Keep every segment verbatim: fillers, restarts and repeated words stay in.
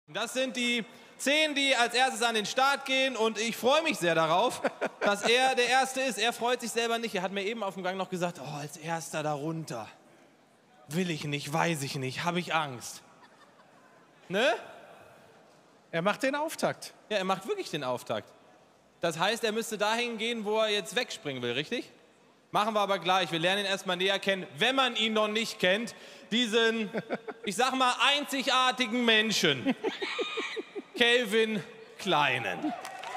Das sind die zehn, die als erstes an den Start gehen und ich freue mich sehr darauf, dass er der Erste ist. Er freut sich selber nicht. Er hat mir eben auf dem Gang noch gesagt, oh, als Erster da runter. Will ich nicht, weiß ich nicht, habe ich Angst. Ne? Er macht den Auftakt. Ja, er macht wirklich den Auftakt. Das heißt, er müsste dahin gehen, wo er jetzt wegspringen will, richtig? Machen wir aber gleich. Wir lernen ihn erstmal näher kennen, wenn man ihn noch nicht kennt. Diesen, ich sag mal, einzigartigen Menschen. Calvin Kleinen.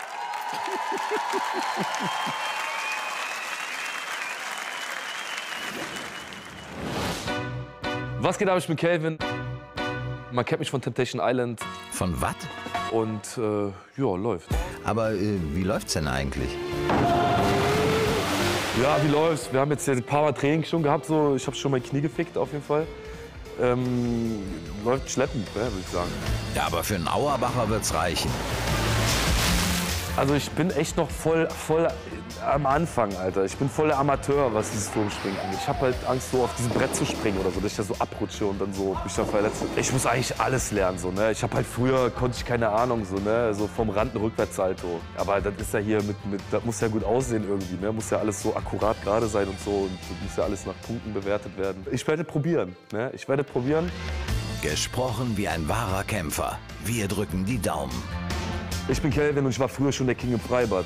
Was geht ab, ich bin Calvin. Man kennt mich von Temptation Island. Von was? Und äh, ja, läuft. Aber äh, wie läuft's denn eigentlich? Ja, wie läuft's? Wir haben jetzt ein paar Mal Training schon gehabt. So. Ich habe schon mein Knie gefickt, auf jeden Fall. Ähm, läuft schleppend, ja, würde ich sagen. Ja, aber für einen Auerbacher wird's reichen. Also ich bin echt noch voll, voll am Anfang, Alter. Ich bin voll der Amateur, was dieses Turmspringen angeht. Ich habe halt Angst, so auf diesem Brett zu springen oder so, dass ich da so abrutsche und dann so mich da verletze. Ich muss eigentlich alles lernen, so, ne? Ich habe halt früher, konnte ich keine Ahnung, so, ne? So vom Rand ein Rückwärtssalto. Aber das ist ja hier mit, mit, das muss ja gut aussehen irgendwie, ne? Muss ja alles so akkurat gerade sein und so. Und das muss ja alles nach Punkten bewertet werden. Ich werde probieren, ne? Ich werde probieren. Gesprochen wie ein wahrer Kämpfer. Wir drücken die Daumen. Ich bin Calvin und ich war früher schon der King im Freibad.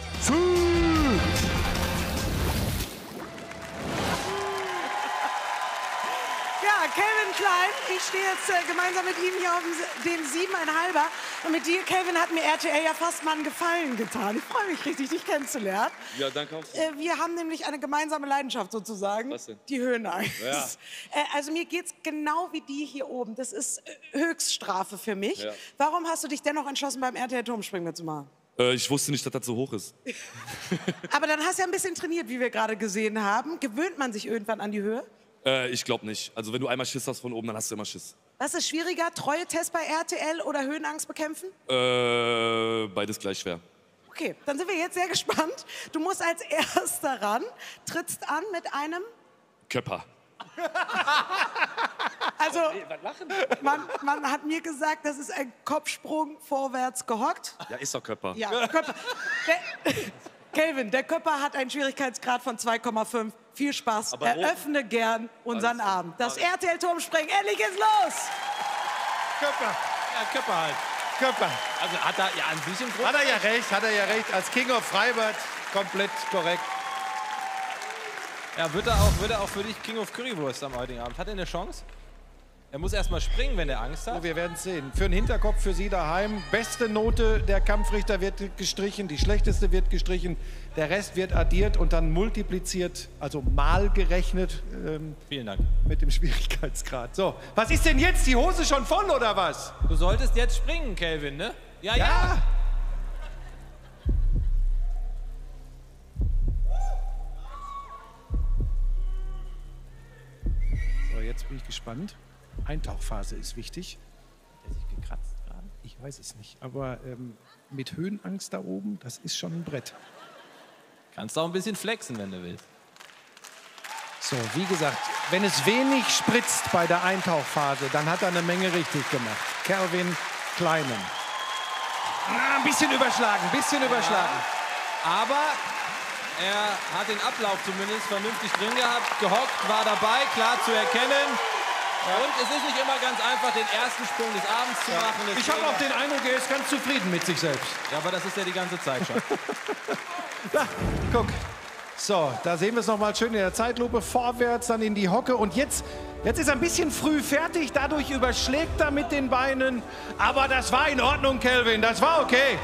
Ja, Calvin Klein, ich stehe jetzt äh, gemeinsam mit ihm hier auf dem, dem Siebeneinhalber. Und mit dir, Calvin, hat mir R T L ja fast mal einen Gefallen getan. Ich freue mich richtig, dich kennenzulernen. Ja, danke auch. Äh, wir haben nämlich eine gemeinsame Leidenschaft sozusagen. Was denn? Die Höhenangst. Ja. Äh, also mir geht's genau wie die hier oben. Das ist äh, Höchststrafe für mich. Ja. Warum hast du dich dennoch entschlossen, beim R T L-Turmspringen mitzumachen? Äh, ich wusste nicht, dass das so hoch ist. Aber dann hast du ja ein bisschen trainiert, wie wir gerade gesehen haben. Gewöhnt man sich irgendwann an die Höhe? Äh, ich glaube nicht. Also wenn du einmal Schiss hast von oben, dann hast du immer Schiss. Was ist schwieriger, Treue-Test bei R T L oder Höhenangst bekämpfen? Äh, beides gleich schwer. Okay, dann sind wir jetzt sehr gespannt. Du musst als Erster ran, trittst an mit einem... Köpper. Also, man, man hat mir gesagt, das ist ein Kopfsprung vorwärts gehockt. Ja, ist doch Köpper. Ja, Köpper. Der, Calvin, der Körper hat einen Schwierigkeitsgrad von zwei Komma fünf. Viel Spaß. Aber Eröffne gern unseren Abend. Das R T L-Turmspringen, endlich geht's los! Köpper. Ja, Köpper halt. Köpper. Also hat er ja an sich im Grunde... Hat er ja recht, hat er ja recht. Als King of Freibad komplett korrekt. Ja, wird er, auch, wird er auch für dich King of Currywurst am heutigen Abend? Hat er eine Chance? Er muss erst mal springen, wenn er Angst hat. So, wir werden es sehen. Für den Hinterkopf für Sie daheim. Beste Note der Kampfrichter wird gestrichen, die schlechteste wird gestrichen. Der Rest wird addiert und dann multipliziert, also mal gerechnet. Ähm, Vielen Dank. Mit dem Schwierigkeitsgrad. So, was ist denn jetzt? Die Hose schon voll oder was? Du solltest jetzt springen, Calvin, ne? Ja, ja. Ja. So, jetzt bin ich gespannt. Eintauchphase ist wichtig. Hat er sich gekratzt gerade? Ich weiß es nicht, aber ähm, mit Höhenangst da oben, das ist schon ein Brett. Kannst auch ein bisschen flexen, wenn du willst. So, wie gesagt, wenn es wenig spritzt bei der Eintauchphase, dann hat er eine Menge richtig gemacht. Calvin Kleinen. Ah, ein bisschen überschlagen, ein bisschen überschlagen. Aber er hat den Ablauf zumindest vernünftig drin gehabt, gehockt, war dabei, klar zu erkennen. Und es ist nicht immer ganz einfach, den ersten Sprung des Abends zu machen. Ich habe auch den Eindruck, er ist ganz zufrieden mit sich selbst. Ja, aber das ist ja die ganze Zeit schon. Da, guck. So, da sehen wir es noch mal schön in der Zeitlupe. Vorwärts, dann in die Hocke. Und jetzt, jetzt ist er ein bisschen früh fertig. Dadurch überschlägt er mit den Beinen. Aber das war in Ordnung, Calvin. Das war okay.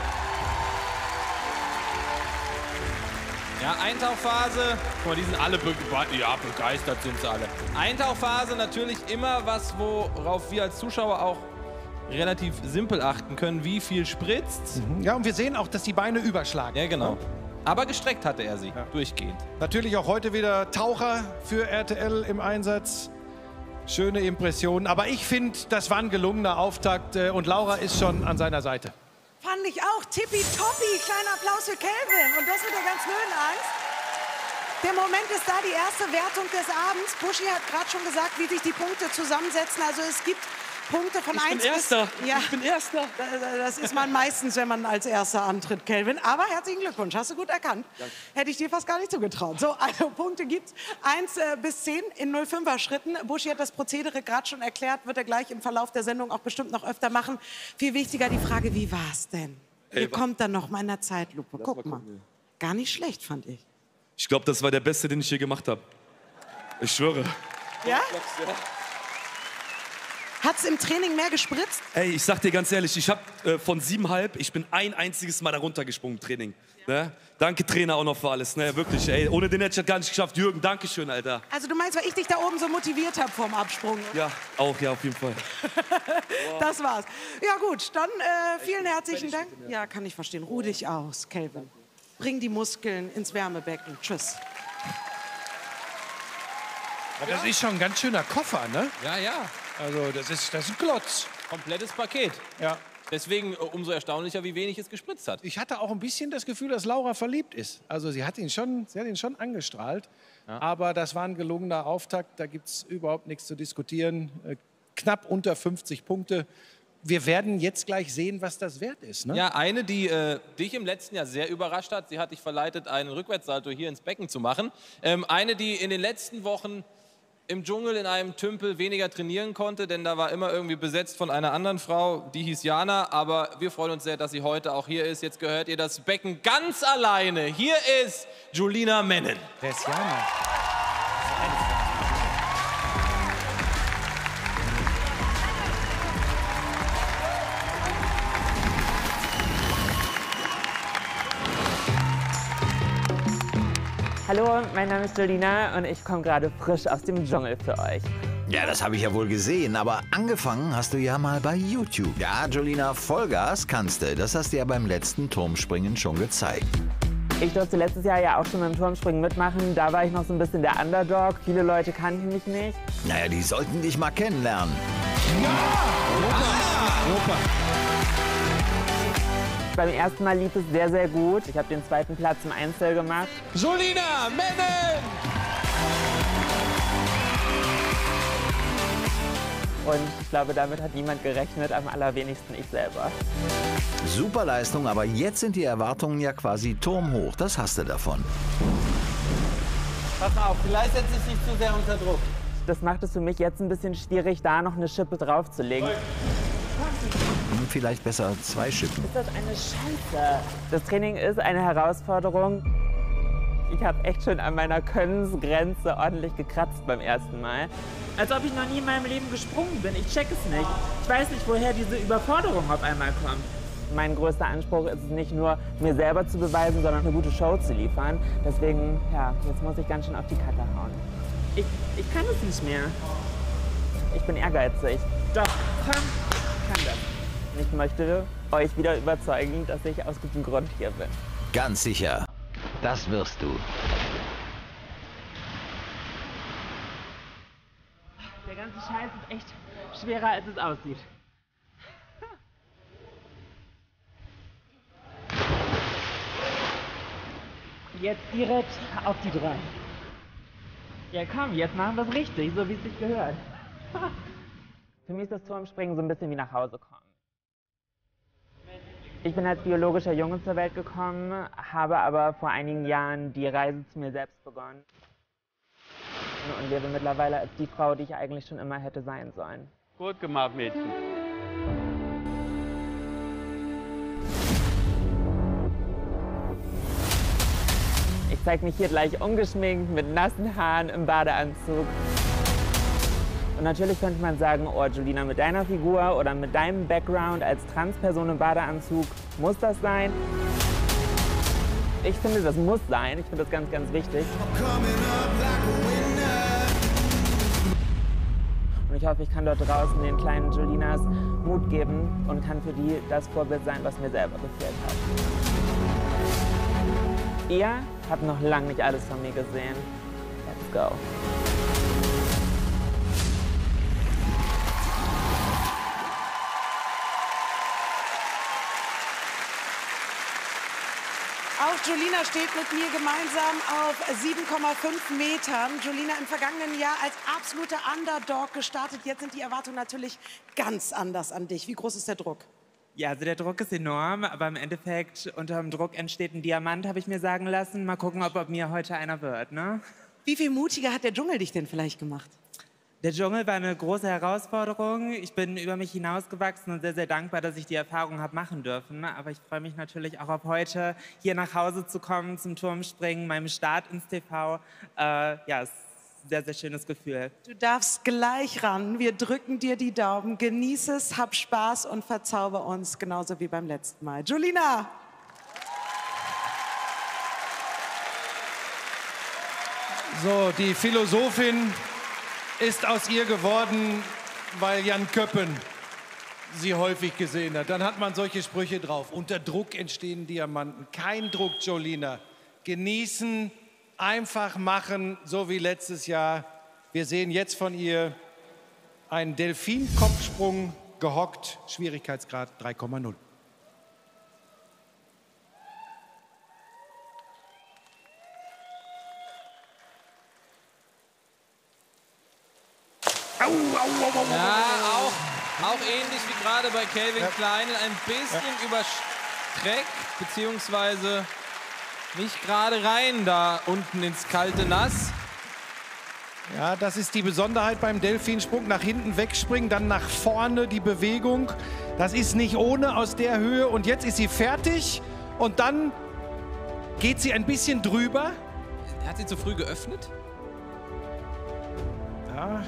Ja, Eintauchphase. Guck mal, die sind alle be ja, begeistert, sind sie alle. Eintauchphase natürlich immer was, worauf wir als Zuschauer auch relativ simpel achten können, wie viel spritzt. Ja, und wir sehen auch, dass die Beine überschlagen. Ja, genau. Aber gestreckt hatte er sie, ja. Durchgehend. Natürlich auch heute wieder Taucher für R T L im Einsatz. Schöne Impressionen. Aber ich finde, das war ein gelungener Auftakt und Laura ist schon an seiner Seite. Fand ich auch. Tippitoppi. Kleiner Applaus für Calvin. Und das mit der ganzen Höhenangst. Der Moment ist da, die erste Wertung des Abends. Buschi hat gerade schon gesagt, wie sich die Punkte zusammensetzen. Also es gibt Punkte von Ich bin eins Erster. bis... Ja, Ich bin Erster. das ist man meistens, wenn man als Erster antritt, Kelvin. Aber herzlichen Glückwunsch, hast du gut erkannt. Danke. Hätte ich dir fast gar nicht zugetraut. So, also Punkte gibt's. eins äh, bis zehn in null Komma fünfer Schritten. Buschi hat das Prozedere gerade schon erklärt, wird er gleich im Verlauf der Sendung auch bestimmt noch öfter machen. Viel wichtiger die Frage, wie war's denn? Hier kommt dann noch mal in der Zeitlupe. Guck mal. Gar nicht schlecht, fand ich. Ich glaube, das war der beste, den ich je gemacht habe. Ich schwöre. Ja? Hat's im Training mehr gespritzt? Ey, ich sag dir ganz ehrlich, ich habe äh, von siebenhalb, ich bin ein einziges Mal da runtergesprungen im Training. Ne? Danke Trainer auch noch für alles, ne? Wirklich, ey. Ohne den hätte ich das gar nicht geschafft. Jürgen, danke schön, Alter. Also du meinst, weil ich dich da oben so motiviert habe vorm Absprung? Ja, auch, ja, auf jeden Fall. Das war's. Ja gut, dann äh, vielen herzlichen Dank. Ja, kann ich verstehen. Ruh dich aus, Kelvin. Bring die Muskeln ins Wärmebecken. Tschüss. Ja, das ist schon ein ganz schöner Koffer, ne? Ja, ja. Also das ist, das ist ein Klotz. Komplettes Paket. Ja. Deswegen äh, umso erstaunlicher, wie wenig es gespritzt hat. Ich hatte auch ein bisschen das Gefühl, dass Laura verliebt ist. Also sie hat ihn schon, sie hat ihn schon angestrahlt. Ja. Aber das war ein gelungener Auftakt. Da gibt es überhaupt nichts zu diskutieren. Äh, knapp unter fünfzig Punkte. Wir werden jetzt gleich sehen, was das wert ist. Ne? Ja, eine, die äh, dich im letzten Jahr sehr überrascht hat. Sie hat dich verleitet, einen Rückwärtssalto hier ins Becken zu machen. Ähm, eine, die in den letzten Wochen im Dschungel in einem Tümpel weniger trainieren konnte, denn da war immer irgendwie besetzt von einer anderen Frau, die hieß Jana. Aber wir freuen uns sehr, dass sie heute auch hier ist. Jetzt gehört ihr das Becken ganz alleine. Hier ist Julina Mennen. Wer ist Jana? Hallo, mein Name ist Julina und ich komme gerade frisch aus dem Dschungel für euch. Ja, das habe ich ja wohl gesehen, aber angefangen hast du ja mal bei YouTube. Ja, Julina, Vollgas kannst du. Das hast du ja beim letzten Turmspringen schon gezeigt. Ich durfte letztes Jahr ja auch schon beim Turmspringen mitmachen. Da war ich noch so ein bisschen der Underdog. Viele Leute kannten mich nicht. Naja, die sollten dich mal kennenlernen. Ja! Super! Super! Beim ersten Mal lief es sehr, sehr gut. Ich habe den zweiten Platz im Einzel gemacht. Julina Mennen! Und ich glaube, damit hat niemand gerechnet, am allerwenigsten ich selber. Super Leistung, aber jetzt sind die Erwartungen ja quasi turmhoch. Das hast du davon. Pass auf, vielleicht setze ich dich zu sehr unter Druck. Das macht es für mich jetzt ein bisschen schwierig, da noch eine Schippe draufzulegen. Hm, vielleicht besser zwei Schippen. Ist das eine Scheiße? Das Training ist eine Herausforderung. Ich habe echt schon an meiner Könnensgrenze ordentlich gekratzt beim ersten Mal. Als ob ich noch nie in meinem Leben gesprungen bin. Ich check es nicht. Ich weiß nicht, woher diese Überforderung auf einmal kommt. Mein größter Anspruch ist es nicht nur, mir selber zu beweisen, sondern eine gute Show zu liefern. Deswegen, ja, jetzt muss ich ganz schön auf die Karte hauen. Ich, ich kann es nicht mehr. Ich bin ehrgeizig. Doch, komm, ich kann das. Und ich möchte euch wieder überzeugen, dass ich aus gutem Grund hier bin. Ganz sicher. Das wirst du. Der ganze Scheiß ist echt schwerer, als es aussieht. Jetzt direkt auf die drei. Ja komm, jetzt machen wir es richtig, so wie es sich gehört. Für mich ist das Turmspringen so ein bisschen wie nach Hause kommen. Ich bin als biologischer Junge zur Welt gekommen, habe aber vor einigen Jahren die Reise zu mir selbst begonnen. Und lebe mittlerweile als die Frau, die ich eigentlich schon immer hätte sein sollen. Gut gemacht, Mädchen. Ich zeige mich hier gleich ungeschminkt, mit nassen Haaren, im Badeanzug. Und natürlich könnte man sagen, oh Julina, mit deiner Figur oder mit deinem Background als Transperson im Badeanzug, muss das sein? Ich finde, das muss sein. Ich finde das ganz, ganz wichtig. Und ich hoffe, ich kann dort draußen den kleinen Julinas Mut geben und kann für die das Vorbild sein, was mir selber gefehlt hat. Ihr habt noch lange nicht alles von mir gesehen. Let's go. Auch Julina steht mit mir gemeinsam auf sieben Komma fünf Metern. Julina, im vergangenen Jahr als absoluter Underdog gestartet. Jetzt sind die Erwartungen natürlich ganz anders an dich. Wie groß ist der Druck? Ja, also der Druck ist enorm, aber im Endeffekt unter dem Druck entsteht ein Diamant, habe ich mir sagen lassen. Mal gucken, ob, ob mir heute einer wird, ne? Wie viel mutiger hat der Dschungel dich denn vielleicht gemacht? Der Dschungel war eine große Herausforderung. Ich bin über mich hinausgewachsen und sehr, sehr dankbar, dass ich die Erfahrung habe machen dürfen. Aber ich freue mich natürlich auch auf heute, hier nach Hause zu kommen, zum Turmspringen, meinem Start ins T V. Äh, ja, es ist ein sehr, sehr schönes Gefühl. Du darfst gleich ran. Wir drücken dir die Daumen. Genieß es, hab Spaß und verzauber uns, genauso wie beim letzten Mal. Julina! So, die Philosophin ist aus ihr geworden, weil Jan Köppen sie häufig gesehen hat. Dann hat man solche Sprüche drauf. Unter Druck entstehen Diamanten. Kein Druck, Jolina. Genießen, einfach machen, so wie letztes Jahr. Wir sehen jetzt von ihr einen Delfin-Kopfsprung gehockt, Schwierigkeitsgrad drei Komma null. Ja, auch, auch ähnlich wie gerade bei Calvin Klein, ein bisschen ja. überstreckt, beziehungsweise nicht gerade rein da unten ins kalte Nass. Ja, das ist die Besonderheit beim Delfinsprung. Nach hinten wegspringen, dann nach vorne die Bewegung. Das ist nicht ohne aus der Höhe. Und jetzt ist sie fertig und dann geht sie ein bisschen drüber. Hat sie zu früh geöffnet? Ja.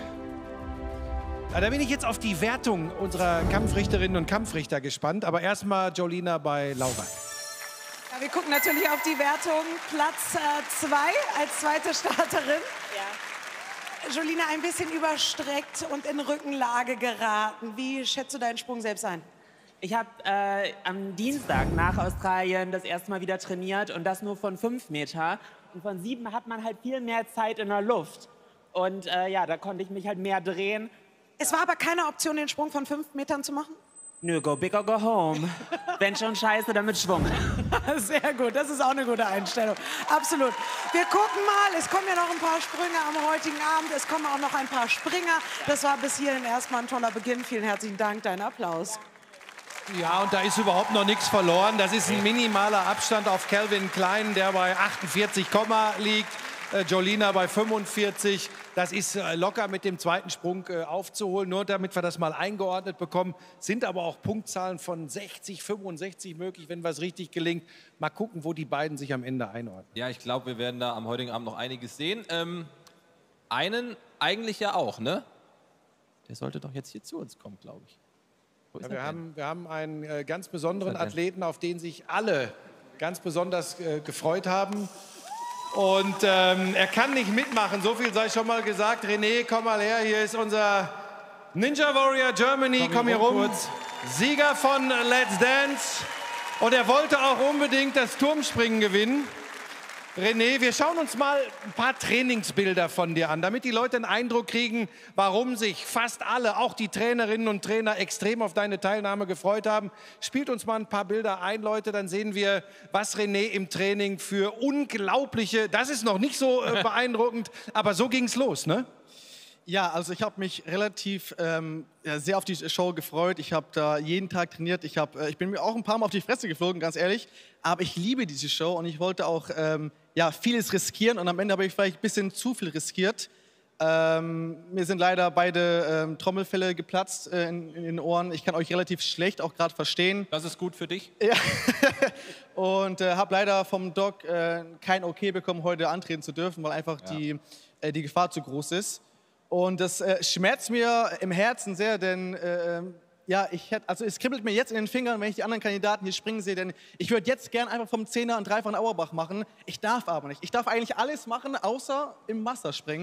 Da bin ich jetzt auf die Wertung unserer Kampfrichterinnen und Kampfrichter gespannt. Aber erstmal Jolina bei Laura. Ja, wir gucken natürlich auf die Wertung. Platz zwei äh, als zweite Starterin. Ja. Jolina ein bisschen überstreckt und in Rückenlage geraten. Wie schätzt du deinen Sprung selbst ein? Ich habe äh, am Dienstag nach Australien das erste Mal wieder trainiert und das nur von fünf Meter. Und von sieben hat man halt viel mehr Zeit in der Luft. Und äh, ja, da konnte ich mich halt mehr drehen. Es war aber keine Option, den Sprung von fünf Metern zu machen? Nö, go big or go home. Wenn schon scheiße, dann mit Schwung. Sehr gut, das ist auch eine gute Einstellung. Absolut. Wir gucken mal, es kommen ja noch ein paar Sprünge am heutigen Abend. Es kommen auch noch ein paar Springer. Das war bis hierhin erstmal ein toller Beginn. Vielen herzlichen Dank, dein Applaus. Ja, und da ist überhaupt noch nichts verloren. Das ist ein minimaler Abstand auf Calvin Klein, der bei achtundvierzig, liegt. Jolina bei fünfundvierzig. Das ist locker mit dem zweiten Sprung aufzuholen. Nur damit wir das mal eingeordnet bekommen, sind aber auch Punktzahlen von sechzig, fünfundsechzig möglich, wenn was richtig gelingt. Mal gucken, wo die beiden sich am Ende einordnen. Ja, ich glaube, wir werden da am heutigen Abend noch einiges sehen. Ähm, einen eigentlich ja auch, ne? Der sollte doch jetzt hier zu uns kommen, glaube ich. Wo ist Ja, wir, er haben, wir haben einen äh, ganz besonderen Athleten, auf den sich alle ganz besonders äh, gefreut haben. Und ähm, er kann nicht mitmachen, so viel sei schon mal gesagt. René, komm mal her, hier ist unser Ninja Warrior Germany, komm, komm hier rum. Kurz. Sieger von Let's Dance. Und er wollte auch unbedingt das Turmspringen gewinnen. René, wir schauen uns mal ein paar Trainingsbilder von dir an, damit die Leute einen Eindruck kriegen, warum sich fast alle, auch die Trainerinnen und Trainer, extrem auf deine Teilnahme gefreut haben. Spielt uns mal ein paar Bilder ein, Leute, dann sehen wir, was René im Training für unglaubliche, das ist noch nicht so äh, beeindruckend, aber so ging's los, ne? Ja, also ich habe mich relativ ähm, ja, sehr auf die Show gefreut. Ich habe da jeden Tag trainiert. Ich, hab, äh, ich bin mir auch ein paar Mal auf die Fresse geflogen, ganz ehrlich. Aber ich liebe diese Show und ich wollte auch ähm, ja, vieles riskieren. Und am Ende habe ich vielleicht ein bisschen zu viel riskiert. Ähm, mir sind leider beide ähm, Trommelfelle geplatzt äh, in, in den Ohren. Ich kann euch relativ schlecht auch gerade verstehen. Das ist gut für dich? Ja. Und äh, habe leider vom Doc äh, kein Okay bekommen, heute antreten zu dürfen, weil einfach ja. die, äh, die Gefahr zu groß ist. Und das äh, schmerzt mir im Herzen sehr, denn äh, ja, ich hätte, also es kribbelt mir jetzt in den Fingern, wenn ich die anderen Kandidaten hier springen sehe, denn ich würde jetzt gern einfach vom Zehner einen dreifachen Auerbach machen. Ich darf aber nicht. Ich darf eigentlich alles machen, außer im Wasser springen.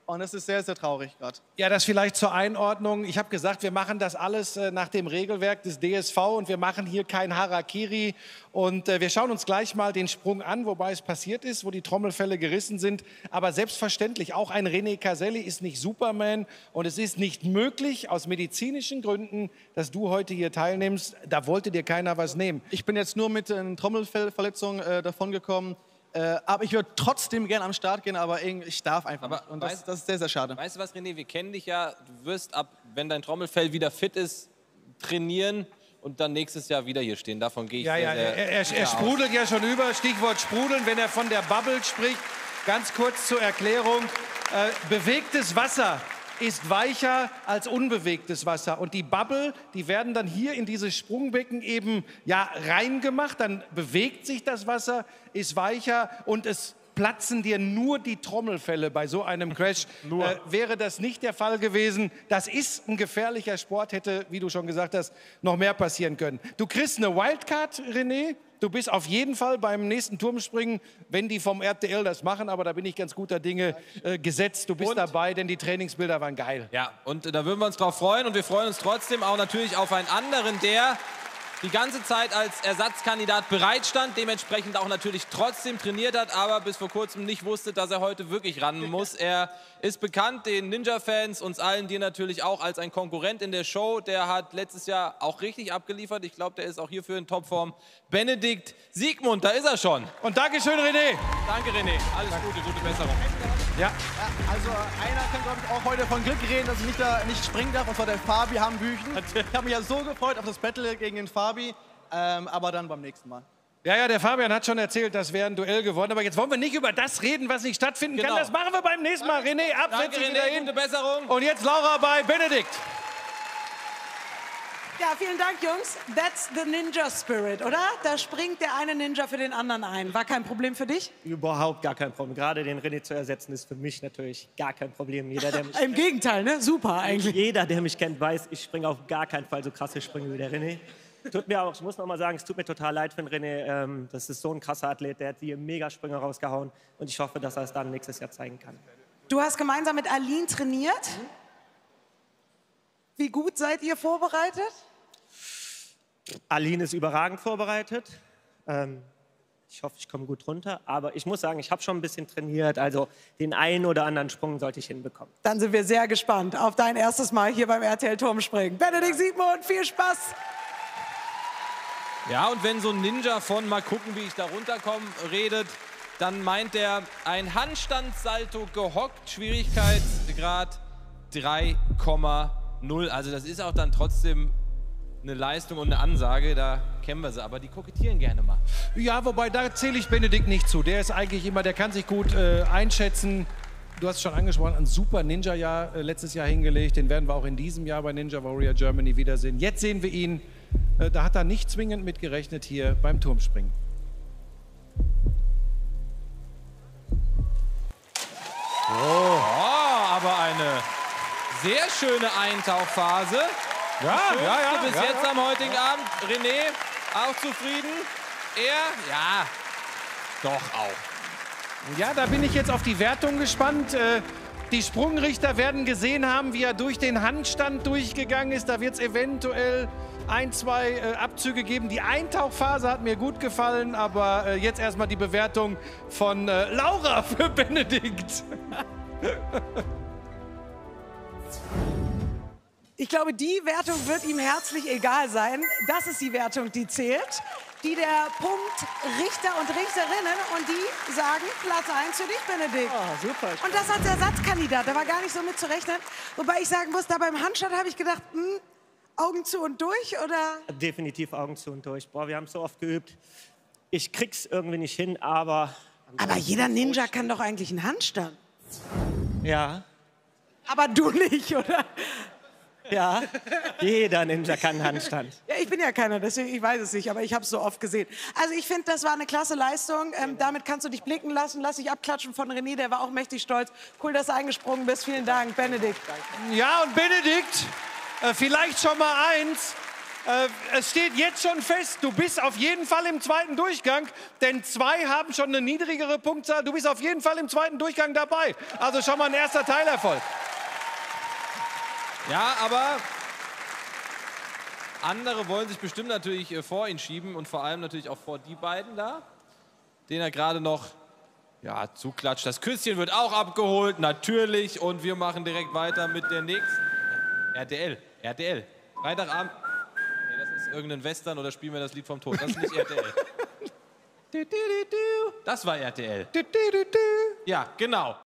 Und das ist sehr, sehr traurig gerade. Ja, das vielleicht zur Einordnung. Ich habe gesagt, wir machen das alles äh, nach dem Regelwerk des D S V und wir machen hier kein Harakiri. Und äh, wir schauen uns gleich mal den Sprung an, wobei es passiert ist, wo die Trommelfelle gerissen sind. Aber selbstverständlich, auch ein René Caselli ist nicht Superman. Und es ist nicht möglich, aus medizinischen Gründen, dass du heute hier teilnimmst. Da wollte dir keiner was nehmen. Ich bin jetzt nur mit einer Trommelfellverletzung äh, davongekommen. Äh, aber ich würde trotzdem gerne am Start gehen, aber irgendwie, ich darf einfach Aber nicht. Und das, weißt- das ist sehr, sehr schade. Weißt du was, René, wir kennen dich ja. Du wirst ab, wenn dein Trommelfell wieder fit ist, trainieren und dann nächstes Jahr wieder hier stehen. Davon gehe ich Ja, sehr, ja, sehr er, er, sicher er aus. sprudelt ja schon über. Stichwort sprudeln, wenn er von der Bubble spricht. Ganz kurz zur Erklärung. Äh, bewegtes Wasser ist weicher als unbewegtes Wasser. Und die Bubble, die werden dann hier in dieses Sprungbecken eben ja, reingemacht. Dann bewegt sich das Wasser, ist weicher und es platzen dir nur die Trommelfelle bei so einem Crash. Äh, wäre das nicht der Fall gewesen, das ist ein gefährlicher Sport, hätte, wie du schon gesagt hast, noch mehr passieren können. Du kriegst eine Wildcard, René. Du bist auf jeden Fall beim nächsten Turmspringen, wenn die vom R T L das machen, aber da bin ich ganz guter Dinge, äh, gesetzt. Du bist Und? dabei, denn die Trainingsbilder waren geil. Ja, und äh, da würden wir uns drauf freuen und wir freuen uns trotzdem auch natürlich auf einen anderen, der die ganze Zeit als Ersatzkandidat bereitstand, dementsprechend auch natürlich trotzdem trainiert hat, aber bis vor kurzem nicht wusste, dass er heute wirklich ran muss. Er ist bekannt, den Ninja-Fans, uns allen, dir natürlich auch als ein Konkurrent in der Show. Der hat letztes Jahr auch richtig abgeliefert. Ich glaube, der ist auch hierfür in Topform. Benedikt Siegmund, da ist er schon. Und Dankeschön, René. Danke, René. Alles Gute, gute Besserung. Ja. Ja, also einer kann, glaube ich, auch heute von Glück reden, dass ich nicht, da, nicht springen darf, und zwar der Fabi Hambüchen. Ich habe mich ja so gefreut auf das Battle gegen den Fabi, ähm, aber dann beim nächsten Mal. Ja, ja, der Fabian hat schon erzählt, das wäre ein Duell geworden. Aber jetzt wollen wir nicht über das reden, was nicht stattfinden Genau. kann. Das machen wir beim nächsten Mal. René, ab, setz Danke, dich wieder René, hin. gute Besserung. Und jetzt Laura bei Benedikt. Ja, vielen Dank, Jungs. That's the Ninja Spirit, oder? Da springt der eine Ninja für den anderen ein. War kein Problem für dich? Überhaupt gar kein Problem. Gerade den René zu ersetzen, ist für mich natürlich gar kein Problem. Jeder, der mich, Im Gegenteil, ne? Super eigentlich. jeder, der mich kennt, weiß, ich springe auf gar keinen Fall so krasse Sprünge wie der René. Tut mir auch, ich muss noch mal sagen, es tut mir total leid für den René. Ähm, das ist so ein krasser Athlet, der hat hier Megasprünge rausgehauen. Und ich hoffe, dass er es dann nächstes Jahr zeigen kann. Du hast gemeinsam mit Aline trainiert. Wie gut seid ihr vorbereitet? Aline ist überragend vorbereitet. Ähm, ich hoffe, ich komme gut runter. Aber ich muss sagen, ich habe schon ein bisschen trainiert. Also den einen oder anderen Sprung sollte ich hinbekommen. Dann sind wir sehr gespannt auf dein erstes Mal hier beim R T L Turmspringen. Benedikt Siegmund, viel Spaß! Ja, und wenn so ein Ninja von mal gucken, wie ich da runterkomme, redet, dann meint er ein Handstandssalto gehockt, Schwierigkeitsgrad drei Komma null. Also das ist auch dann trotzdem eine Leistung und eine Ansage, da kennen wir sie. Aber die kokettieren gerne mal. Ja, wobei da zähle ich Benedikt nicht zu. Der ist eigentlich immer, der kann sich gut äh, einschätzen. Du hast es schon angesprochen, ein super Ninja-Jahr äh, letztes Jahr hingelegt. Den werden wir auch in diesem Jahr bei Ninja Warrior Germany wiedersehen. Jetzt sehen wir ihn. Äh, da hat er nicht zwingend mit gerechnet hier beim Turmspringen. Oh, aber eine sehr schöne Eintauchphase. Ja, Schönste ja, ja. bis ja, jetzt ja. am heutigen Abend. René, auch zufrieden? Er? Ja, doch auch. Ja, da bin ich jetzt auf die Wertung gespannt. Äh, die Sprungrichter werden gesehen haben, wie er durch den Handstand durchgegangen ist. Da wird es eventuell ein, zwei äh, Abzüge geben. Die Eintauchphase hat mir gut gefallen, aber äh, jetzt erstmal die Bewertung von äh, Laura für Benedikt. Ich glaube, die Wertung wird ihm herzlich egal sein. Das ist die Wertung, die zählt. Die der Punkt Richter und Richterinnen, und die sagen Platz eins für dich, Benedikt. Oh, super. Und das als Ersatzkandidat, da war gar nicht so mit zu rechnen. Wobei ich sagen muss, da beim Handstand habe ich gedacht, hm, Augen zu und durch, oder? Definitiv Augen zu und durch. Boah, wir haben es so oft geübt. Ich krieg's irgendwie nicht hin, aber... Aber jeder Ninja kann doch eigentlich einen Handstand. Ja, Aber du nicht, oder? ja. Jeder Ninja kann einen Handstand. Ja, ich bin ja keiner, deswegen ich weiß es nicht, aber ich habe es so oft gesehen. Also ich finde, das war eine klasse Leistung. Ähm, damit kannst du dich blicken lassen. Lass dich abklatschen von René, der war auch mächtig stolz. Cool, dass du eingesprungen bist. Vielen Dank, Benedikt. Ja, und Benedikt, äh, vielleicht schon mal eins. Äh, es steht jetzt schon fest, du bist auf jeden Fall im zweiten Durchgang, denn zwei haben schon eine niedrigere Punktzahl. Du bist auf jeden Fall im zweiten Durchgang dabei. Also schon mal ein erster Teilerfolg. Ja, aber andere wollen sich bestimmt natürlich äh, vor ihn schieben und vor allem natürlich auch vor die beiden da, denen er gerade noch ja, zuklatscht. Das Küsschen wird auch abgeholt, natürlich. Und wir machen direkt weiter mit der nächsten. R T L, R T L. Freitagabend. Nee, das ist irgendein Western oder spielen wir das Lied vom Tod. Das ist nicht R T L. Das war R T L. Ja, genau.